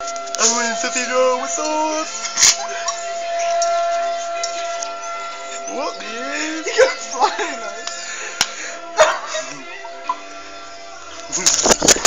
I'm winning Sub-Zero, what's up? What, dude? You got flying, man.